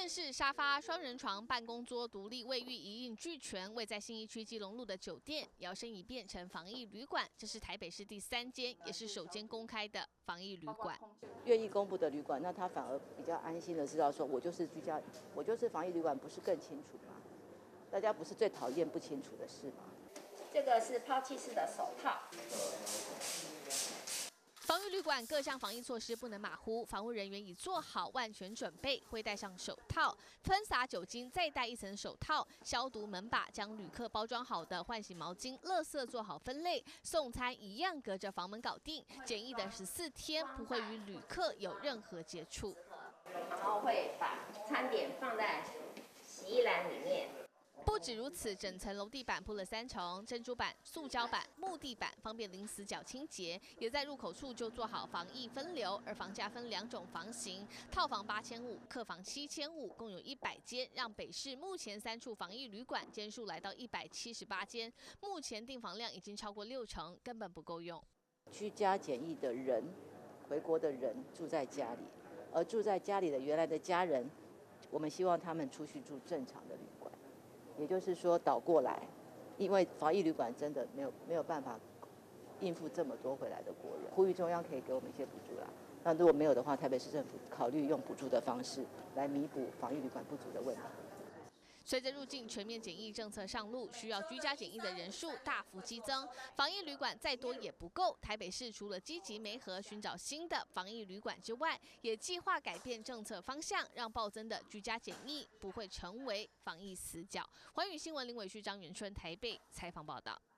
电视、沙发、双人床、办公桌、独立卫浴一应俱全，位在信义区基隆路的酒店摇身一变成防疫旅馆。这是台北市第3间，也是首间公开的防疫旅馆。 愿意公布的旅馆，那他反而比较安心的知道说，我就是防疫旅馆，不是更清楚吗？大家不是最讨厌不清楚的事吗？ 这个是抛弃式的手套。 防疫旅馆各项防疫措施不能马虎，防护人员已做好万全准备，会戴上手套，喷洒酒精，再戴一层手套，消毒门把，将旅客包装好的换洗毛巾、垃圾做好分类，送餐一样隔着房门搞定。检疫的14天不会与旅客有任何接触， 然后会把餐点放在洗衣篮里面。 不止如此，整层楼地板铺了3层珍珠板、塑胶板、木地板，方便零死角清洁。也在入口处就做好防疫分流，而房价分2种房型，套房8500，客房7500，共有100间，让北市目前3处防疫旅馆间数来到178间，目前订房量已经超过60%，根本不够用。 居家检疫的人，回国的人住在家里，而住在家里的原来的家人，我们希望他们出去住正常的旅馆。也就是说倒过来，因为防疫旅馆真的没有办法应付这么多回来的国人，呼吁中央可以给我们一些补助啦。那如果没有的话，台北市政府考虑用补助的方式来弥补防疫旅馆不足的问题。 随着入境全面检疫政策上路，需要居家检疫的人数大幅激增，防疫旅馆再多也不够。台北市除了积极媒合寻找新的防疫旅馆之外，也计划改变政策方向，让暴增的居家检疫不会成为防疫死角。寰宇新闻林伟旭、张元春台北采访报道。